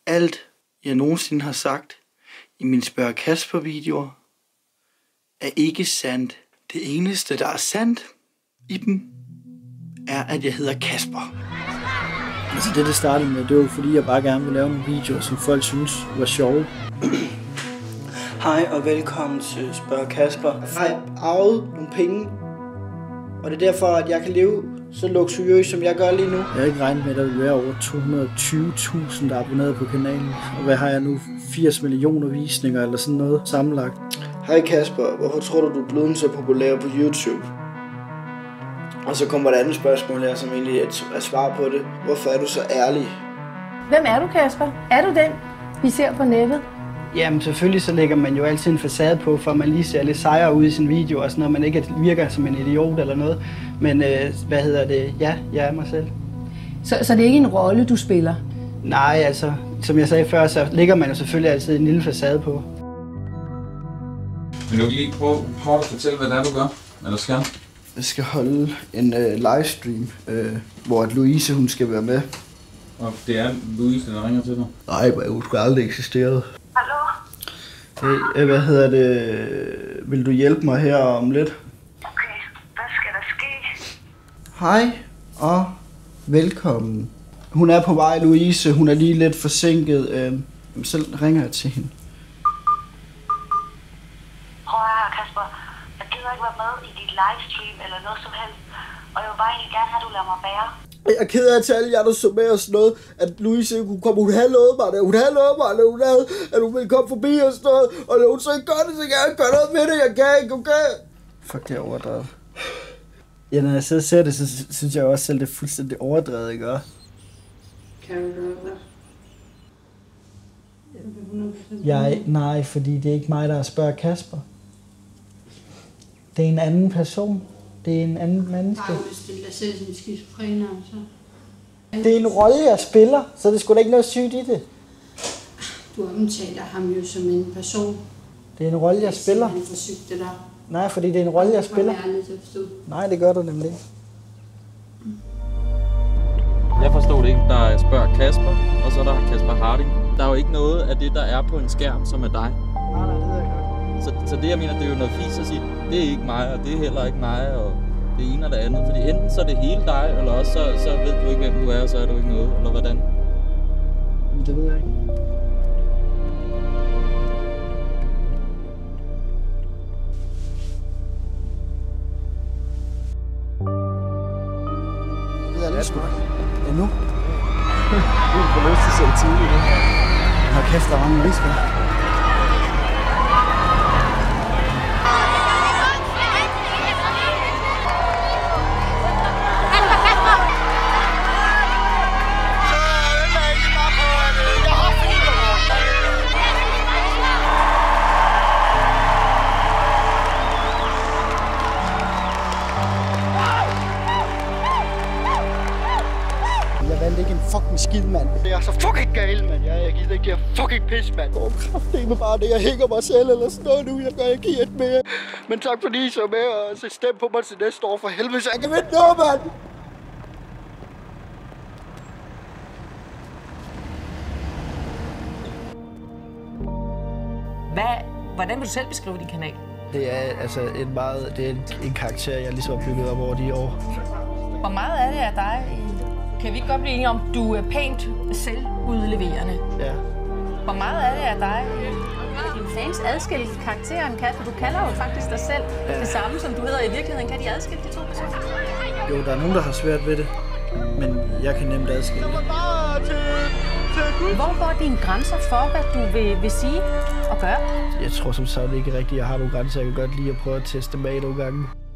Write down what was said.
alt, jeg nogensinde har sagt i mine Spørg Kasper-videoer, er ikke sandt. Det eneste, der er sandt i dem, er, at jeg hedder Kasper. Altså det startede med, det var fordi, jeg bare gerne ville lave nogle videoer, som folk synes var sjove. Hej og velkommen til Spørg Kasper. Jeg har arvet nogle penge, og det er derfor, at jeg kan leve så luksuriøst, som jeg gør lige nu. Jeg har ikke regnet med, at der vil være over 220.000, der er abonneret på kanalen. Og hvad har jeg nu? 80 millioner visninger eller sådan noget sammenlagt. Hej Kasper, hvorfor tror du er blevet så populær på YouTube? Og så kommer der et andet spørgsmål her, som egentlig er svar på det. Hvorfor er du så ærlig? Hvem er du, Kasper? Er du den, vi ser på nettet? Jamen selvfølgelig så lægger man jo altid en facade på, for man lige ser lidt sejere ud i sin video, og sådan noget, man ikke virker som en idiot eller noget. Men ja, jeg er mig selv. Så det er ikke en rolle, du spiller? Nej, altså, som jeg sagde før, så lægger man jo selvfølgelig altid en lille facade på. Men du kan lige prøve at fortælle, hvad det er, du gør, eller skal? Jeg skal holde en livestream, hvor Louise hun skal være med. Og det er Louise, der ringer til dig? Nej, men hun skulle aldrig eksisteret. Hallo? Hey, vil du hjælpe mig her om lidt? Okay, hvad skal der ske? Hej og velkommen. Hun er på vej, Louise. Hun er lige lidt forsinket. Så ringer jeg til hende. Prøv her, Kasper. Jeg gider ikke være med i dit livestream eller noget som helst. Og jeg vil bare egentlig gerne have, at du lader mig bære. Jeg er ked af til alle jer, der så med og sådan noget, at Louise kunne komme. Hun havde lovet mig det. Hun havde lovet mig det. Hun havde, at hun ville komme forbi og sådan noget. Og når hun så ikke gør det, så kan jeg ikke gøre noget med det. Jeg kan ikke, okay? Fuck, det er overdrevet. Ja, når jeg sidder og ser det, så synes jeg også selv, det er fuldstændig overdrevet, ikke? Kan du gøre det? Nej, fordi det er ikke mig, der spørger Kasper. Det er en anden person. Det er en anden menneske. Bare hvis det er selv som skizofrener, så... Det er en rolle, jeg spiller, så det skulle da ikke noget sygt i det. Du omtaler ham jo som en person. Det er en rolle, jeg spiller. Han forsøgte det der. Nej, fordi det er en rolle, jeg spiller. Det var ærligt at forstå. Nej, det gør du nemlig ikke. Jeg forstår det ikke. Der er Spørg Kasper, og så er der Kasper Harding. Der er jo ikke noget af det, der er på en skærm, som er dig. Nej, det ved jeg godt. Så det, jeg mener, det er jo noget fis at sige, det er ikke mig, og det er heller ikke mig, og det ene og det andet. Fordi enten så er det hele dig, eller også så ved du ikke, hvem du er, og så er du ikke noget, eller hvordan? Det ved jeg ikke. Det er lidt sgu. Ja, nu? Du er på lyst til selv tidligt. Hold kæft, der er mange mennesker. Jeg vandt ikke en fucking skid, mand. Det er så fucking galt, mand. Jeg gider ikke det her fucking pis, mand. Det er bare det, jeg hænger mig selv eller sådan noget nu. Jeg giver et mere. Men tak fordi I så med, og så stem på mig til næste år for helvede, så jeg kan vinde noget, mand. Hvordan vil du selv beskrive din kanal? Det er altså en karakter, jeg ligesom har bygget op over de år. Hvor meget er det af dig? Kan vi ikke godt blive enige om, du er pænt selvudleverende? Ja. Hvor meget er det af dig? Dine fans adskille karakteren, Kasper. Du kalder jo faktisk dig selv det samme, som du hedder i virkeligheden. Kan de adskille de to personer? Jo, der er nogen, der har svært ved det, men jeg kan nemt adskille det. Hvor går dine grænser for, hvad du vil sige og gøre? Jeg tror som sådan ikke rigtigt, jeg har nogle grænser. Jeg kan godt lide at prøve at teste dem af nogle gange.